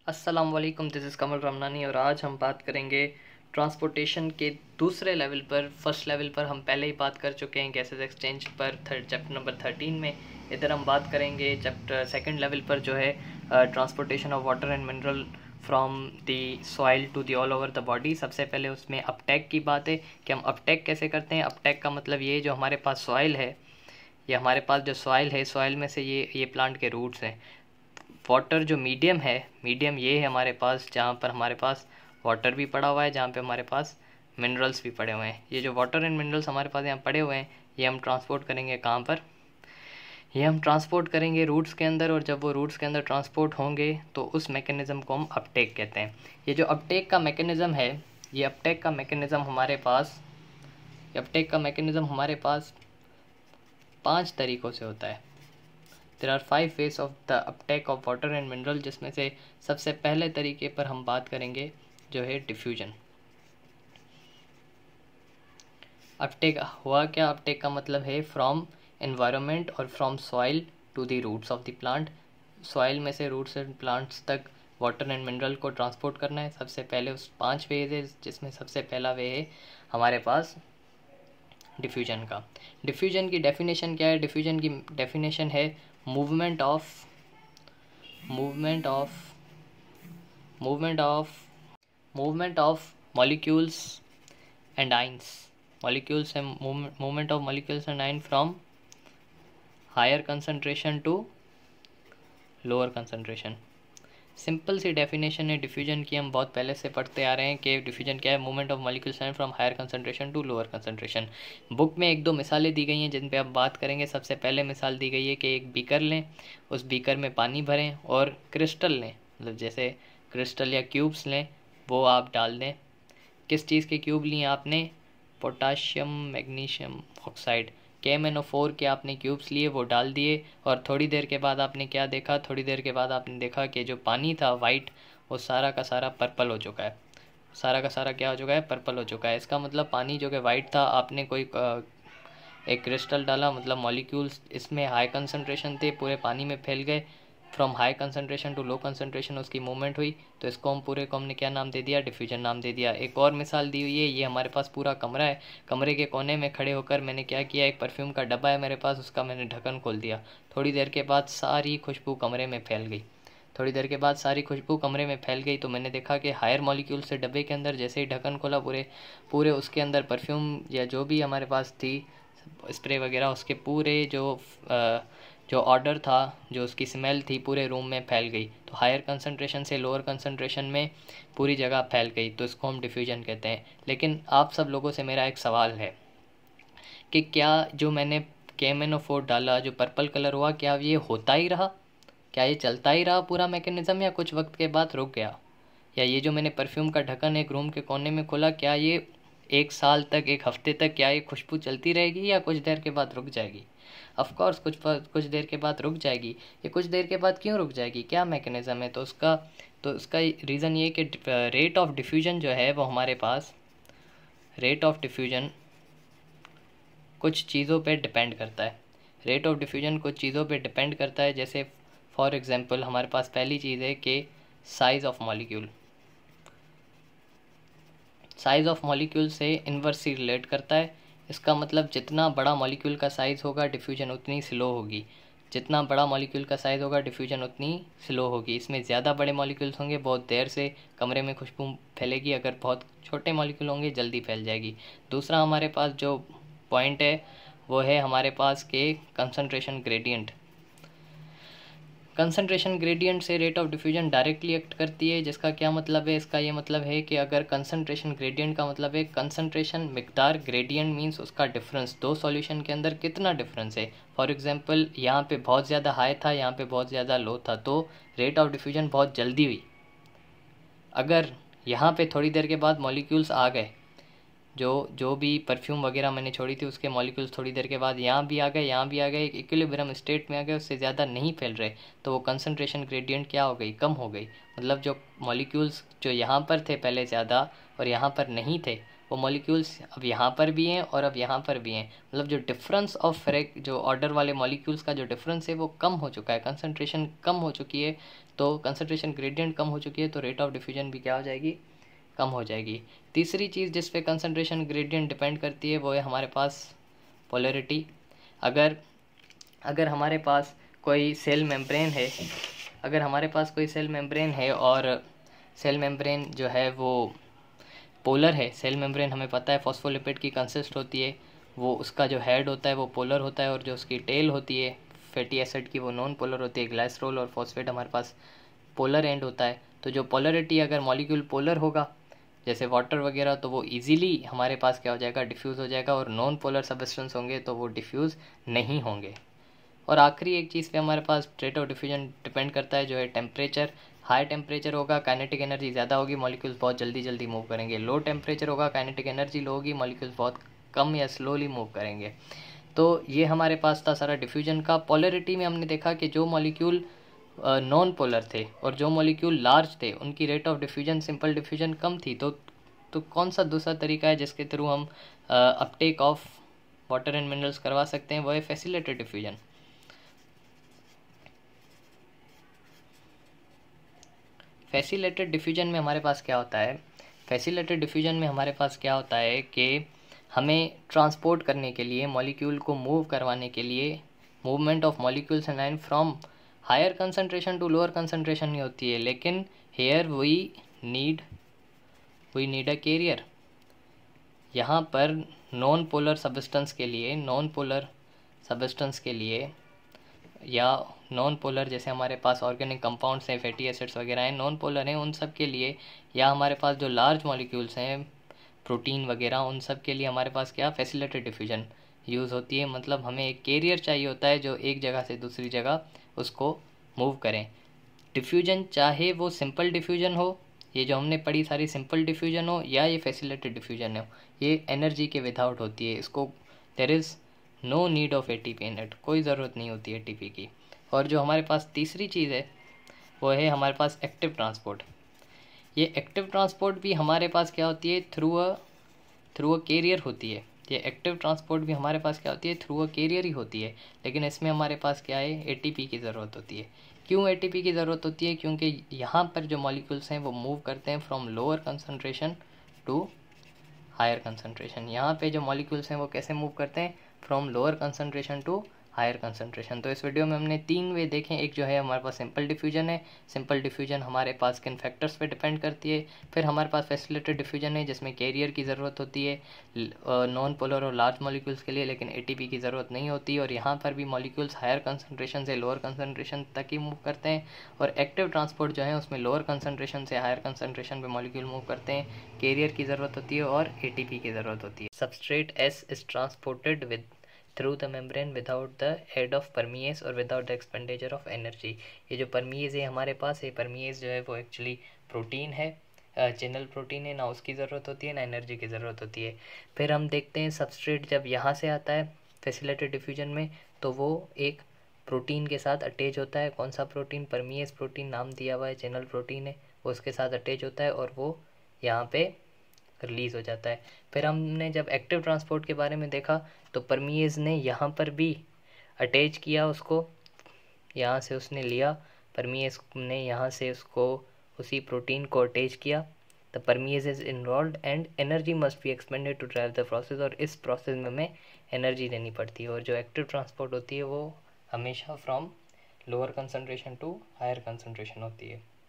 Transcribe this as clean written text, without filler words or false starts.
अस्सलाम वालेकुम, this is कमल रमनानी और आज हम बात करेंगे ट्रांसपोर्टेशन के दूसरे लेवल पर। फर्स्ट लेवल पर हम पहले ही बात कर चुके हैं गैसेस एक्सचेंज पर चैप्टर नंबर 13 में। इधर हम बात करेंगे चैप्टर सेकंड लेवल पर जो है transportation of water and mineral from the soil to the all over the body. सबसे पहले उसमें अपटेक की बात है कि हम अपटेक कैसे करते हैं। अपटेक का मतलब ये जो हमारे पास सॉइल है, ये हमारे पास जो सॉइल है, सॉइल में से ये प्लांट के रूट्स हैं। वाटर जो मीडियम है, मीडियम ये है हमारे पास जहाँ पर हमारे पास वाटर भी पड़ा हुआ है, जहाँ पे हमारे पास मिनरल्स भी पड़े हुए हैं। ये जो वाटर एंड मिनरल्स हमारे पास यहाँ पड़े हुए हैं, ये हम ट्रांसपोर्ट करेंगे कहाँ पर? ये हम ट्रांसपोर्ट करेंगे रूट्स के अंदर, और जब वो रूट्स के अंदर ट्रांसपोर्ट होंगे तो उस मैकेनिज़्म को हम अपटेक कहते हैं। ये जो अपटेक का मैकेनिज़्म है, ये अपटेक का मैकेनिज़्म हमारे पास, अपटेक का मैकेनिज़्म हमारे पास 5 तरीक़ों से होता है। There are 5 ways of the uptake of water and mineral, जिसमें से सबसे पहले तरीके पर हम बात करेंगे जो है डिफ्यूजन। अपटेक हुआ क्या? अपटेक का मतलब है फ्रॉम एनवायरनमेंट और from soil to the roots of the plant. Soil में से रूट्स एंड प्लांट्स तक वाटर एंड मिनरल को ट्रांसपोर्ट करना है। सबसे पहले उस 5 वेज है, जिसमें सबसे पहला वे है हमारे पास डिफ्यूजन का। डिफ्यूजन की डेफिनेशन क्या है? डिफ्यूजन की डेफिनेशन है movement of molecules and ions, molecules and movement of molecules and ion from higher concentration to lower concentration. Simple सी डेफिनेशन है डिफ्यूजन की, हम बहुत पहले से पढ़ते आ रहे हैं कि डिफ्यूजन क्या है? Movement of molecules and from higher concentration to lower concentration. Book में 1-2 मिसालें दी गई हैं जिन पे आप बात करेंगे। सबसे पहले मिसाल दी गई है कि एक बीकर लें, उस बीकर में पानी भरें और क्रिस्टल लें, मतलब जैसे क्रिस्टल या क्यूब्स लें, वो आप डाल दें। किस चीज़ के क्यूब लिए आपने? पोटाशियम मैग्नीशियम ऑक्साइड, KMnO4 के आपने क्यूब्स लिए, वो डाल दिए। और थोड़ी देर के बाद आपने क्या देखा? थोड़ी देर के बाद आपने देखा कि जो पानी था वाइट, वो सारा का सारा पर्पल हो चुका है। सारा का सारा क्या हो चुका है? पर्पल हो चुका है। इसका मतलब पानी जो कि वाइट था, आपने कोई एक क्रिस्टल डाला, मतलब मॉलिक्यूल्स इसमें हाई कंसंट्रेशन थे, पूरे पानी में फैल गए। From high concentration to low concentration उसकी मूवमेंट हुई, तो इसको हम पूरे को हमने क्या नाम दे दिया? डिफ्यूजन नाम दे दिया। एक और मिसाल दी हुई है, ये हमारे पास पूरा कमरा है, कमरे के कोने में खड़े होकर मैंने क्या किया? एक परफ्यूम का डब्बा है मेरे पास, उसका मैंने ढक्कन खोल दिया। थोड़ी देर के बाद सारी खुशबू कमरे में फैल गई। थोड़ी देर के बाद सारी खुशबू कमरे में फैल गई, तो मैंने देखा कि हायर मॉलिक्यूल से डब्बे के अंदर जैसे ही ढक्कन खोला, पूरे उसके अंदर परफ्यूम या जो भी हमारे पास थी स्प्रे वगैरह, उसके पूरे जो ऑर्डर था, जो उसकी स्मेल थी, पूरे रूम में फैल गई। तो हायर कंसंट्रेशन से लोअर कंसंट्रेशन में पूरी जगह फैल गई, तो इसको हम डिफ्यूजन कहते हैं। लेकिन आप सब लोगों से मेरा एक सवाल है कि क्या जो मैंने KMnO4 डाला, जो पर्पल कलर हुआ, क्या ये होता ही रहा? क्या ये चलता ही रहा पूरा मैकेनिज़्म, या कुछ वक्त के बाद रुक गया? या ये जो मैंने परफ्यूम का ढक्कन एक रूम के कोने में खोला, क्या ये 1 साल तक, 1 हफ्ते तक क्या ये खुशबू चलती रहेगी या कुछ देर के बाद रुक जाएगी? ऑफ कोर्स कुछ देर के बाद रुक जाएगी। ये कुछ देर के बाद क्यों रुक जाएगी? क्या मैकेनिज़्म है? तो उसका रीज़न ये कि रेट ऑफ डिफ्यूजन जो है वो हमारे पास, रेट ऑफ डिफ्यूजन कुछ चीज़ों पे डिपेंड करता है। रेट ऑफ डिफ्यूजन कुछ चीज़ों पे डिपेंड करता है। जैसे फॉर एग्जांपल हमारे पास पहली चीज़ है कि size of molecule. Size of molecule से इन्वर्सली रिलेट करता है। इसका मतलब जितना बड़ा मॉलिक्यूल का साइज़ होगा, डिफ्यूजन उतनी स्लो होगी। जितना बड़ा मॉलिक्यूल का साइज़ होगा, डिफ्यूजन उतनी स्लो होगी। इसमें ज़्यादा बड़े मॉलिक्यूल्स होंगे, बहुत देर से कमरे में खुशबू फैलेगी। अगर बहुत छोटे मॉलिक्यूल होंगे, जल्दी फैल जाएगी। दूसरा हमारे पास जो पॉइंट है वो है हमारे पास के कंसंट्रेशन ग्रेडियंट। कंसंट्रेशन ग्रेडियंट से rate of diffusion directly act करती है। जिसका क्या मतलब है? इसका ये मतलब है कि अगर कंसंट्रेशन ग्रेडियंट का मतलब है कंसंट्रेशन मिकदार, ग्रेडियंट मींस उसका डिफरेंस, दो सॉल्यूशन के अंदर कितना डिफरेंस है। फॉर एग्जांपल यहाँ पे बहुत ज़्यादा हाई था, यहाँ पे बहुत ज़्यादा लो था, तो रेट ऑफ डिफ्यूजन बहुत जल्दी हुई। अगर यहाँ पे थोड़ी देर के बाद मॉलिक्यूल्स आ गए, जो भी परफ्यूम वगैरह मैंने छोड़ी थी उसके मॉलिक्यूल्स थोड़ी देर के बाद यहाँ भी आ गए, यहाँ भी आ गए, एक इक्विलिब्रियम स्टेट में आ गए, उससे ज़्यादा नहीं फैल रहे, तो वो कंसंट्रेशन ग्रेडियंट क्या हो गई? कम हो गई। मतलब जो मॉलिक्यूल्स जो यहाँ पर थे पहले ज़्यादा और यहाँ पर नहीं थे, वो मॉलिक्यूल्स अब यहाँ पर भी हैं और अब यहाँ पर भी हैं, मतलब जो डिफरेंस ऑफ जो ऑर्डर वाले मॉलिक्यूल्स का जो डिफरेंस है वो कम हो चुका है, कंसनट्रेशन कम हो चुकी है, तो कंसनट्रेशन ग्रेडियंट कम हो चुकी है, तो रेट ऑफ डिफ्यूजन भी क्या हो जाएगी, कम हो जाएगी। तीसरी चीज़ जिस पे कंसनट्रेशन ग्रेडियंट डिपेंड करती है वो है हमारे पास पोलैरिटी। अगर अगर हमारे पास कोई सेल मेम्ब्रेन है, अगर हमारे पास कोई सेल मेम्ब्रेन है और सेल मेम्ब्रेन जो है वो पोलर है, सेल मेम्ब्रेन हमें पता है फॉस्फोलिपिड की कंसिस्ट होती है, वो उसका जो हेड होता है वो पोलर होता है और जो उसकी टेल होती है फैटी एसिड की वो नॉन पोलर होती है, ग्लाइसरॉल और फॉस्फेट हमारे पास पोलर एंड होता है। तो जो पोलरिटी अगर मॉलिक्यूल पोलर होगा जैसे वाटर वगैरह तो वो इजीली हमारे पास क्या हो जाएगा, डिफ्यूज़ हो जाएगा, और नॉन पोलर सब्सटेंस होंगे तो वो डिफ्यूज़ नहीं होंगे। और आखिरी एक चीज़ पे हमारे पास रेट ऑफ डिफ्यूजन डिपेंड करता है जो है टेम्परेचर। हाई टेम्परेचर होगा काइनेटिक एनर्जी ज़्यादा होगी, मॉलिक्यूल्स बहुत जल्दी जल्दी मूव करेंगे। लो टेम्परेचर होगा काइनेटिक एनर्जी लो होगी, मॉलिक्यूल्स बहुत कम या स्लोली मूव करेंगे। तो ये हमारे पास था सारा डिफ्यूजन का। पोलरिटी में हमने देखा कि जो मॉलिक्यूल नॉन पोलर थे और जो मॉलिक्यूल लार्ज थे उनकी rate of diffusion simple diffusion कम थी। तो कौन सा दूसरा तरीका है जिसके थ्रू हम uptake of water and minerals करवा सकते हैं, वो है फैसिलिटेटेड डिफ्यूजन। फैसिलिटेटेड डिफ्यूजन में हमारे पास क्या होता है, फैसिलिटेटेड डिफ्यूजन में हमारे पास क्या होता है कि हमें ट्रांसपोर्ट करने के लिए, मॉलिक्यूल को मूव करवाने के लिए, movement of molecules and ion from higher concentration to lower concentration नहीं होती है, लेकिन here we need a carrier. यहाँ पर नॉन पोलर सब्सटेंस के लिए, नॉन पोलर सब्सटेंस के लिए या नॉन पोलर जैसे हमारे पास ऑर्गेनिक कंपाउंड्स हैं, फैटी एसिड्स वगैरह हैं, नॉन पोलर हैं, उन सब के लिए, या हमारे पास जो लार्ज मॉलिक्यूल्स हैं प्रोटीन वगैरह, उन सब के लिए हमारे पास क्या फैसिलिटेटेड डिफ्यूजन यूज़ होती है। मतलब हमें एक कैरियर चाहिए होता है जो एक जगह से दूसरी जगह उसको मूव करें। डिफ्यूजन चाहे वो सिंपल डिफ्यूजन हो, ये जो हमने पढ़ी सारी सिंपल डिफ्यूजन हो, या ये फैसिलिटेटेड डिफ्यूजन हो, ये एनर्जी के विदाउट होती है। इसको there is no need of ATP in it, कोई ज़रूरत नहीं होती है एटीपी की। और जो हमारे पास तीसरी चीज़ है वो है हमारे पास एक्टिव ट्रांसपोर्ट। ये एक्टिव ट्रांसपोर्ट भी हमारे पास क्या होती है, थ्रू अ कैरियर होती है। ये एक्टिव ट्रांसपोर्ट भी हमारे पास क्या होती है, थ्रू अ कैरियर ही होती है, लेकिन इसमें हमारे पास क्या है, एटीपी की ज़रूरत होती है। क्यों एटीपी की ज़रूरत होती है, क्योंकि यहाँ पर जो मॉलिक्यूल्स हैं वो मूव करते हैं from lower concentration to higher concentration. यहाँ पे जो मॉलिक्यूल्स हैं वो कैसे मूव करते हैं, from lower concentration to higher concentration. तो इस वीडियो में हमने 3 वे देखे। एक जो है हमारे पास सिंपल डिफ्यूजन है, सिंपल डिफ्यूजन हमारे पास किन फैक्टर्स पे डिपेंड करती है। फिर हमारे पास फैसिलिटेटेड डिफ्यूजन है जिसमें कैरियर की ज़रूरत होती है नॉन पोलर और लार्ज मॉलिक्यूल्स के लिए, लेकिन एटीपी की ज़रूरत नहीं होती। और यहाँ पर भी मॉलिक्यूल्स हायर कंसनट्रेशन से लोअर कंसनट्रेशन तक ही मूव करते हैं। और एक्टिव ट्रांसपोर्ट जो है उसमें लोअर कंसनट्रेशन से हायर कंसनट्रेशन पे मॉलिक्यूल मूव करते हैं, कैरियर की ज़रूरत होती है और एटीपी की ज़रूरत होती है। Substrate S is transported with through the membrane without the aid of permease और without the expenditure of energy. ये जो परमीएस है हमारे पास, ये परमीएस जो है वो एक्चुअली प्रोटीन है, चैनल प्रोटीन है, ना उसकी ज़रूरत होती है ना एनर्जी की ज़रूरत होती है। फिर हम देखते हैं सबस्ट्रेट जब यहाँ से आता है फैसिलिटेटेड डिफ्यूजन में तो वो एक प्रोटीन के साथ अटैच होता है। कौन सा प्रोटीन, परमीएस प्रोटीन नाम दिया हुआ है, चैनल प्रोटीन है, वो उसके साथ अटैच होता है और वो यहाँ पे रिलीज़ हो जाता है। फिर हमने जब एक्टिव ट्रांसपोर्ट के बारे में देखा तो परमीएज ने यहाँ पर भी अटैच किया उसको, यहाँ से उसने लिया, परमीएज ने यहाँ से उसको उसी प्रोटीन को अटैच किया। The permease is involve and energy must be expended to drive the process, और इस प्रोसेस में हमें एनर्जी देनी पड़ती है। और जो एक्टिव ट्रांसपोर्ट होती है वो हमेशा from lower concentration to higher concentration होती है।